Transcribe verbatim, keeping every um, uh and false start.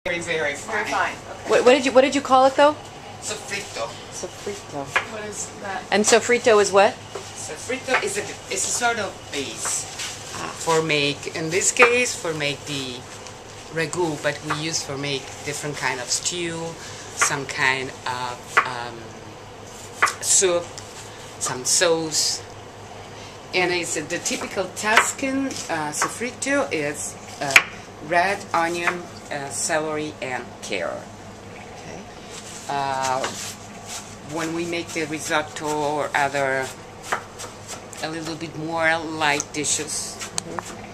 Very, very fine. Very fine. Okay. What, what did you What did you call it though? Safritto. Safritto. What is that? And sofrito is what? Safritto is a is a sort of base for make. In this case, for make the ragu, but we use for make different kind of stew, some kind of um, soup, some sauce. And it's uh, the typical Tuscan uh, sofrito is uh, red onion, uh, celery, and carrot. Okay. Uh, when we make the risotto or other a little bit more light dishes, mm-hmm.